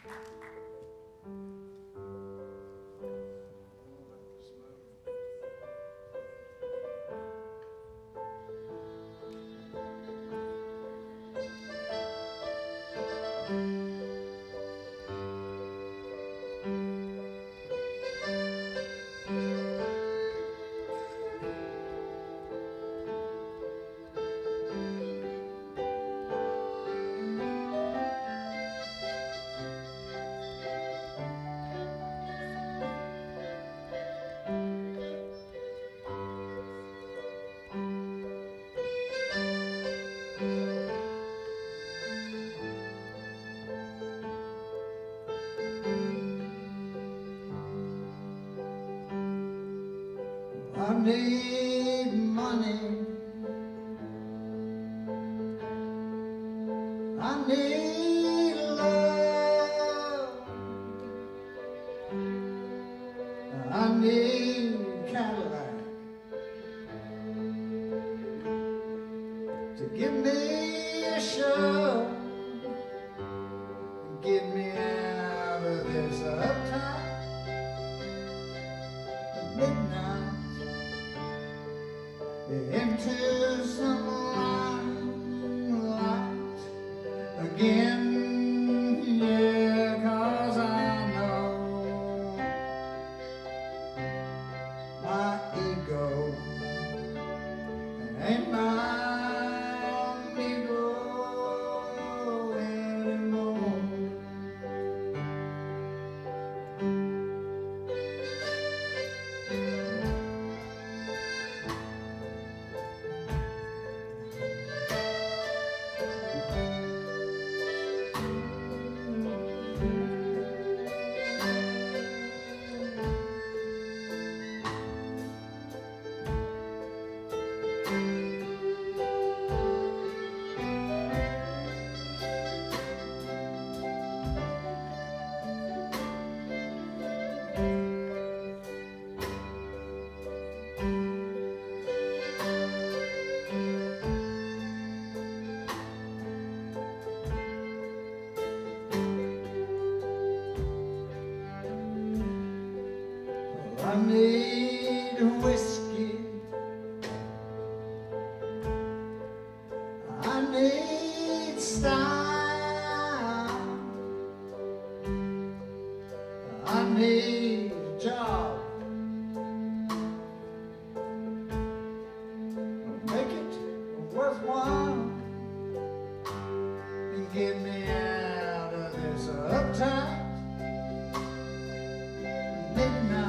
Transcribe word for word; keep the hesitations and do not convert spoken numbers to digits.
I need money, I need love, I need Cadillac to give me a shove, get me out of this uptight midnight into some limelight again, yeah, 'cause I know my ego ain't my amigo anymore. I need whiskey, I need style, I need a job, make it worthwhile and get me out of this uptight midnight.